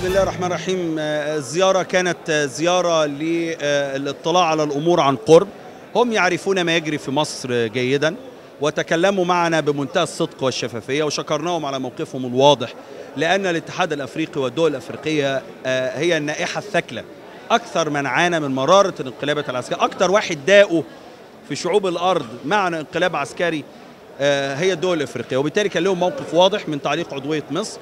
بسم الله الرحمن الرحيم. الزيارة كانت زيارة للاطلاع على الأمور عن قرب. هم يعرفون ما يجري في مصر جيدا وتكلموا معنا بمنتهى الصدق والشفافية، وشكرناهم على موقفهم الواضح، لأن الاتحاد الأفريقي والدول الأفريقية هي النائحة الثكلة. أكثر من عانى من مرارة الانقلابات العسكرية، أكثر واحد داقوا في شعوب الأرض معنى انقلاب عسكري هي الدول الأفريقية، وبالتالي كان لهم موقف واضح من تعليق عضوية مصر،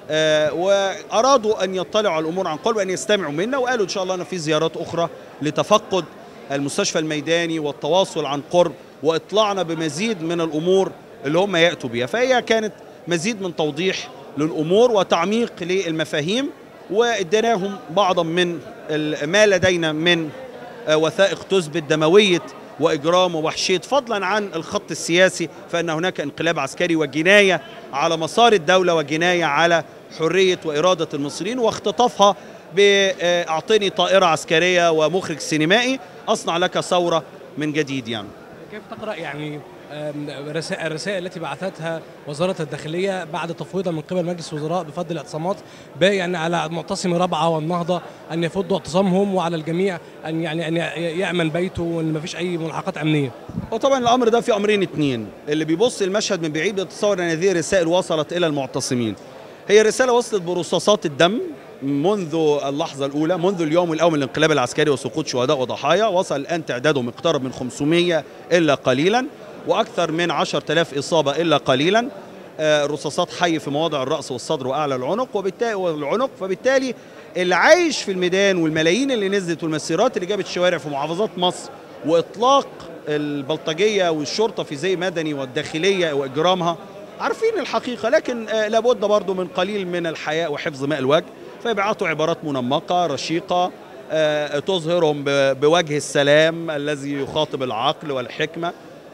وأرادوا أن يطلعوا على الأمور عن قرب وأن يستمعوا منا، وقالوا إن شاء الله أن في زيارات أخرى لتفقد المستشفى الميداني والتواصل عن قرب وإطلاعنا بمزيد من الأمور اللي هم يأتوا بها. فهي كانت مزيد من توضيح للأمور وتعميق للمفاهيم، وإديناهم بعضا من ما لدينا من وثائق تثبت دموية وإجرام ووحشية، فضلا عن الخط السياسي، فإن هناك انقلاب عسكري وجناية على مسار الدولة وجناية على حرية وإرادة المصريين، واختطافها بأعطني طائرة عسكرية ومخرج سينمائي أصنع لك ثورة من جديد. يعني كيف تقرأ يعني الرسائل التي بعثتها وزارة الداخلية بعد تفويضها من قبل مجلس الوزراء بفضل الاعتصامات، يعني على معتصمي رابعة والنهضة أن يفضوا اعتصامهم، وعلى الجميع أن يأمن بيته وأن ما فيش أي ملحقات أمنية؟ وطبعا الأمر ده في أمرين اتنين. اللي بيبص المشهد من بعيد بيتصور أن هذه الرسائل وصلت إلى المعتصمين. هي رسالة وصلت برصاصات الدم منذ اللحظة الأولى، منذ اليوم الأول من الانقلاب العسكري وسقوط شهداء وضحايا. وصل الآن تعدادهم اقترب من 500 إلا قليلا، وأكثر من 10,000 إصابة إلا قليلا. رصاصات حي في مواضع الرأس والصدر وأعلى العنق. فبالتالي اللي عايش في الميدان والملايين اللي نزلت والمسيرات اللي جابت الشوارع في محافظات مصر وإطلاق البلطجية والشرطة في زي مدني والداخلية وإجرامها عارفين الحقيقة، لكن لابد برضو من قليل من الحياء وحفظ ماء الوجه، فيبعتوا عبارات منمقة رشيقة تظهرهم بوجه السلام الذي يخاطب العقل والحكمة.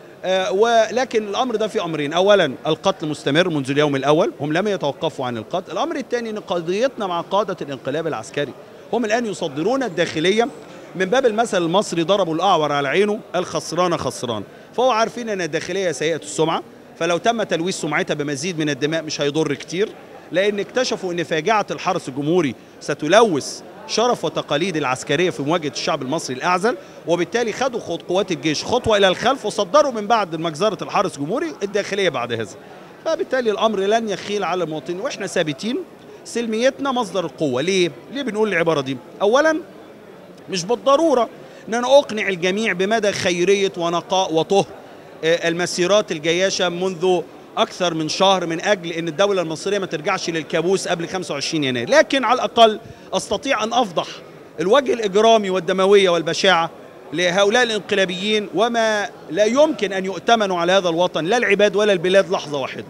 ولكن الأمر ده في أمرين. أولا القتل مستمر منذ اليوم الأول، هم لم يتوقفوا عن القتل. الأمر الثاني أن قضيتنا مع قادة الانقلاب العسكري، هم الآن يصدرون الداخلية من باب المثل المصري ضربوا الأعور على عينه الخسران خسران. فهو عارفين أن الداخلية سيئة السمعة، فلو تم تلويث سمعتها بمزيد من الدماء مش هيضر كتير، لأن اكتشفوا أن فاجعة الحرس الجمهوري ستلوث شرف وتقاليد العسكرية في مواجهة الشعب المصري الأعزل، وبالتالي خدوا قوات الجيش خطوة إلى الخلف وصدروا من بعد مجزرة الحرس الجمهوري الداخلية بعد هذا. فبالتالي الأمر لن يخيل على المواطنين، وإحنا ثابتين سلميتنا مصدر القوة. ليه بنقول العبارة دي؟ أولا مش بالضرورة أن أنا أقنع الجميع بمدى خيرية ونقاء وطهر المسيرات الجياشة منذ أكثر من شهر من أجل أن الدولة المصرية ما ترجعش للكابوس قبل 25 يناير، لكن على الأقل أستطيع أن أفضح الوجه الإجرامي والدموية والبشاعة لهؤلاء الانقلابيين، وما لا يمكن أن يؤتمنوا على هذا الوطن لا العباد ولا البلاد لحظة واحدة.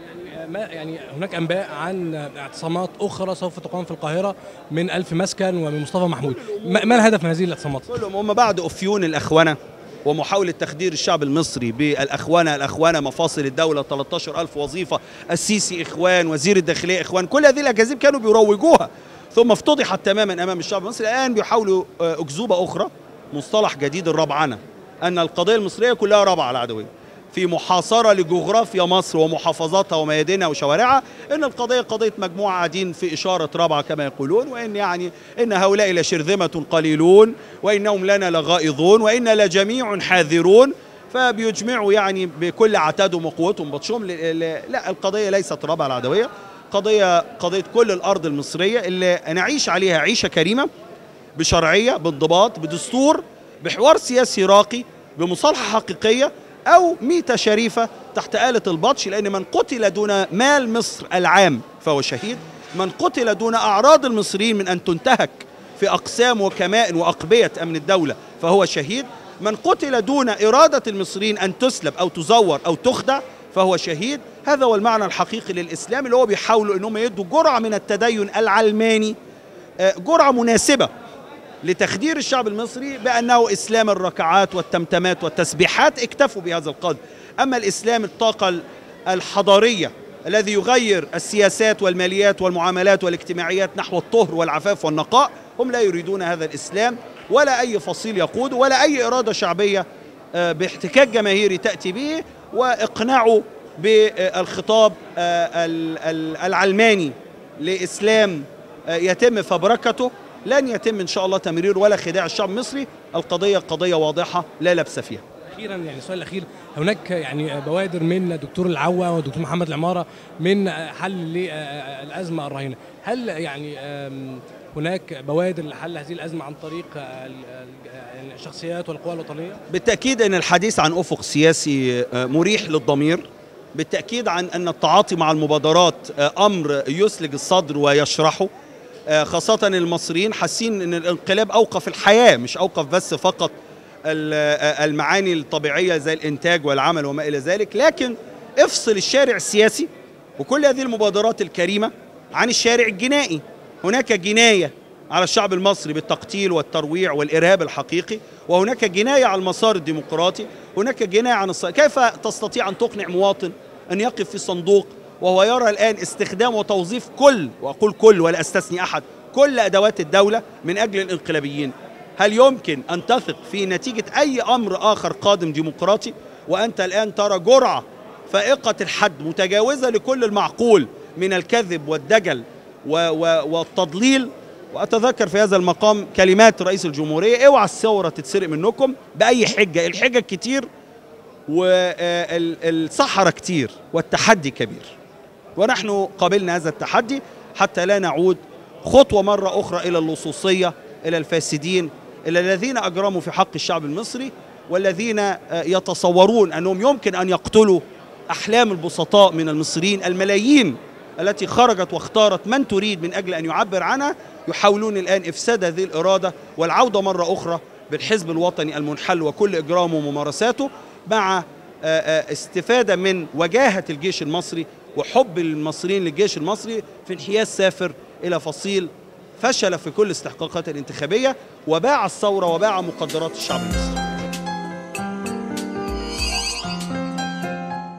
يعني هناك أنباء عن اعتصامات أخرى سوف تقام في القاهرة من 1000 مسكن ومن مصطفى محمود، ما الهدف من هذه الاعتصامات؟ كلهم هم بعد أفيون الأخونة ومحاولة تخدير الشعب المصري بالأخوانة مفاصل الدولة 13,000 وظيفة، السيسي إخوان، وزير الداخلية إخوان، كل هذه الأكاذيب كانوا بيروجوها ثم افتضحت تماما أمام الشعب المصري. الآن بيحاولوا أكذوبة أخرى، مصطلح جديد الربعنة، أن القضية المصرية كلها ربع على العدوية في محاصرة لجغرافيا مصر ومحافظاتها وميادينها وشوارعها، إن القضية قضية مجموعة قاعدين في إشارة رابعة كما يقولون، وإن يعني إن هؤلاء لشرذمة قليلون وإنهم لنا لغائظون وإن لجميع حاذرون، فبيجمعوا يعني بكل عتادهم وقوتهم بطشهم. لا، القضية ليست رابعة العدوية، قضية كل الأرض المصرية اللي نعيش عليها عيشة كريمة بشرعية بانضباط بدستور بحوار سياسي راقي بمصالحة حقيقية، أو ميتة شريفة تحت آلة البطش. لأن من قتل دون مال مصر العام فهو شهيد، من قتل دون أعراض المصريين من أن تنتهك في أقسام وكمائن وأقبية أمن الدولة فهو شهيد، من قتل دون إرادة المصريين أن تسلب أو تزور أو تخدع فهو شهيد. هذا هو المعنى الحقيقي للإسلام، اللي هو بيحاولوا أنهم يدوا جرعة من التدين العلماني، جرعة مناسبة لتخدير الشعب المصري بأنه إسلام الركعات والتمتمات والتسبيحات. اكتفوا بهذا القدر. أما الإسلام الطاقة الحضارية الذي يغير السياسات والماليات والمعاملات والاجتماعيات نحو الطهر والعفاف والنقاء، هم لا يريدون هذا الإسلام، ولا أي فصيل يقوده ولا أي إرادة شعبية باحتكاك جماهيري تأتي به وإقناعه بالخطاب العلماني لإسلام يتم فبركته لن يتم إن شاء الله تمرير ولا خداع الشعب المصري. القضية قضية واضحة لا لبس فيها. اخيرا يعني السؤال الاخير، هناك يعني بوادر من الدكتور العوا والدكتور محمد العماره من حل للازمه الراهنه، هل يعني هناك بوادر لحل هذه الازمه عن طريق الشخصيات والقوى الوطنيه؟ بالتاكيد ان الحديث عن افق سياسي مريح للضمير، بالتاكيد عن ان التعاطي مع المبادرات امر يسلج الصدر ويشرحه، خاصه المصريين حاسين ان الانقلاب اوقف الحياه، مش اوقف بس فقط المعاني الطبيعية زي الإنتاج والعمل وما إلى ذلك، لكن افصل الشارع السياسي وكل هذه المبادرات الكريمة عن الشارع الجنائي. هناك جناية على الشعب المصري بالتقتيل والترويع والإرهاب الحقيقي، وهناك جناية على المسار الديمقراطي، هناك جناية عن كيف تستطيع أن تقنع مواطن أن يقف في صندوق وهو يرى الآن استخدام وتوظيف كل، وأقول كل ولا أستثني أحد، كل أدوات الدولة من أجل الانقلابيين؟ هل يمكن أن تثق في نتيجة أي أمر آخر قادم ديمقراطي وأنت الآن ترى جرعة فائقة الحد متجاوزة لكل المعقول من الكذب والدجل والتضليل؟ وأتذكر في هذا المقام كلمات رئيس الجمهورية: اوعى الثورة تتسرق منكم بأي حجة، الحجة كتير والصحراء كتير والتحدي كبير، ونحن قابلنا هذا التحدي حتى لا نعود خطوة مرة أخرى إلى اللصوصية، إلى الفاسدين، إلى الذين أجرموا في حق الشعب المصري والذين يتصورون أنهم يمكن أن يقتلوا أحلام البسطاء من المصريين الملايين التي خرجت واختارت من تريد من أجل أن يعبر عنها. يحاولون الآن إفساد هذه الإرادة والعودة مرة أخرى بالحزب الوطني المنحل وكل إجرامه وممارساته، مع استفادة من وجاهة الجيش المصري وحب المصريين للجيش المصري في انحياز سافر إلى فصيل فشل في كل استحقاقات الانتخابية وباع الثورة وباع مقدرات الشعب المصري.